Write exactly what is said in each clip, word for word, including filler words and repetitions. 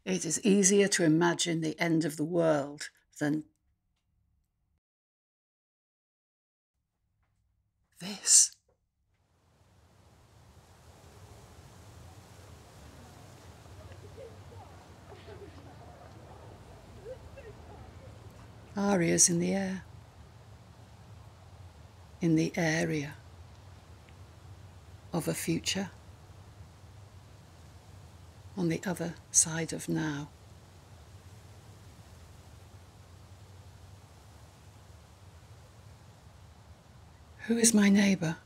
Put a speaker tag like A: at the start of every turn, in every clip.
A: It is easier to imagine the end of the world than this. Arias in the air, in the area of a future, on the other side of now. Who is my neighbour?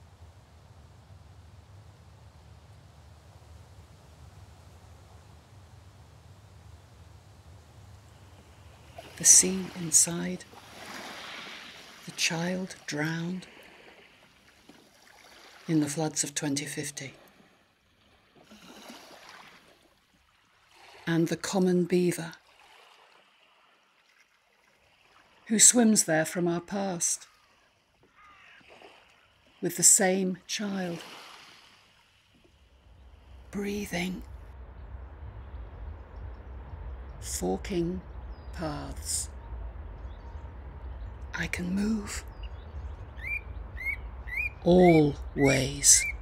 A: The sea inside, the child drowned in the floods of twenty fifty, and the common beaver who swims there from our past with the same child, breathing, forking paths. I can move all ways.